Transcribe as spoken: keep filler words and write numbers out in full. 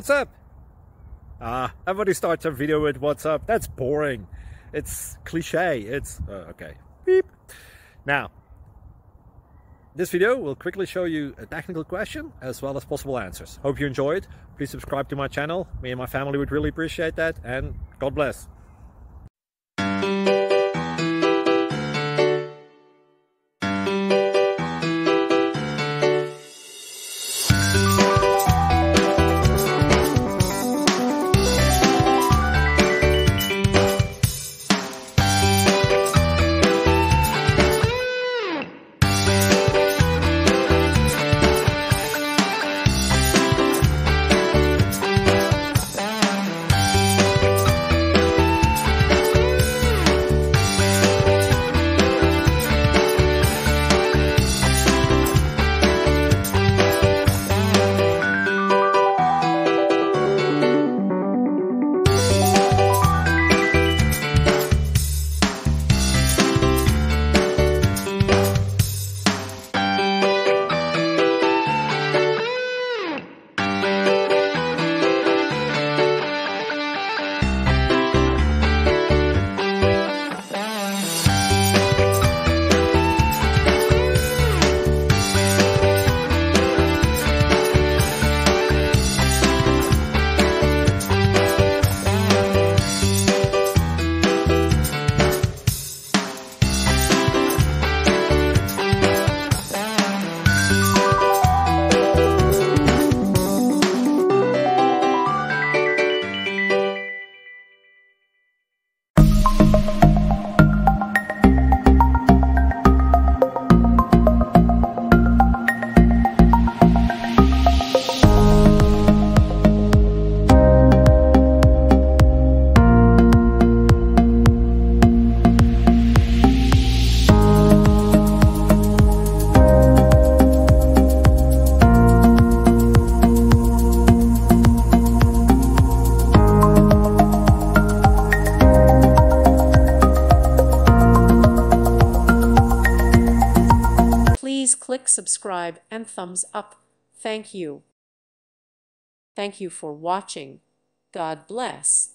What's up? Ah, everybody starts a video with what's up. That's boring. It's cliche. It's uh, okay. Beep. Now, this video will quickly show you a technical question as well as possible answers. Hope you enjoy it. Please subscribe to my channel. Me and my family would really appreciate that, and God bless. Please click subscribe and thumbs up. Thank you. Thank you for watching. God bless.